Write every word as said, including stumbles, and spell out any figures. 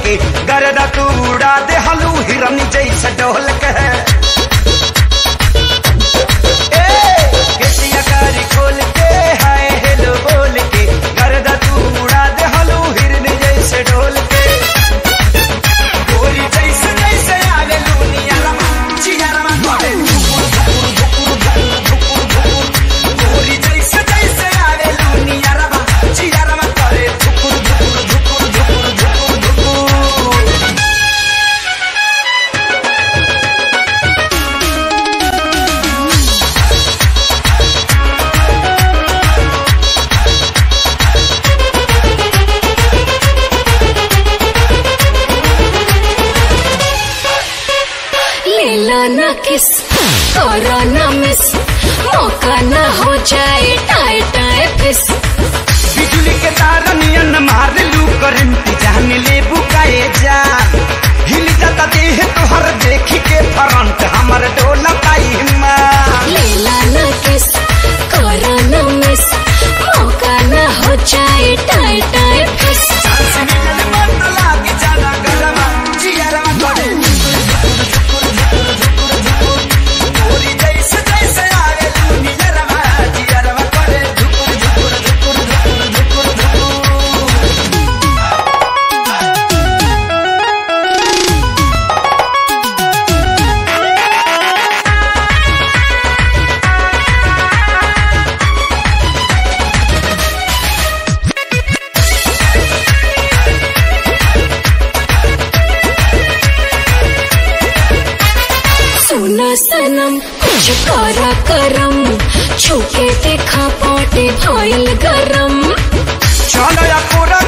के गर्दा तू उड़ा दे हलू हिरन जैसे ढोल के केसिया कारी खोल के हाय हेलो बोल के गर्दा तू उड़ा दे हलू हिरन जैसे ढोल के गोरी जैसे जैसे आवे लूनिया रमा चिया रमा करे गोरी जैसे जैसे आवे लूनिया रमा चिया रमा करे धुकुर धुकुर धुकुर धुकुर धुकुर धुकुर। लेला ना किस करो ना मिस मौका ना हो जाए टाए टाए फिस बिजली के तार नियन मार लू करंट जान ले बुकाए जा हिल जाता देह तोहर देख के फ्रंट हमर डोला पाई मां लेला ना किस करो ना मिस मौका ना हो जाए टाए टाए फिस सांस निकल मत लाग जाना गरमा जियरा करे गोरी जैसे जैसे आवे लूनिया रमा जियरा करे धुकुर धुकुर धुकुर धुकुर धुकुर धुकुर। सुना सनम कुछ करा करम छूके देखा पाटे भइल गरम चलो या पूरा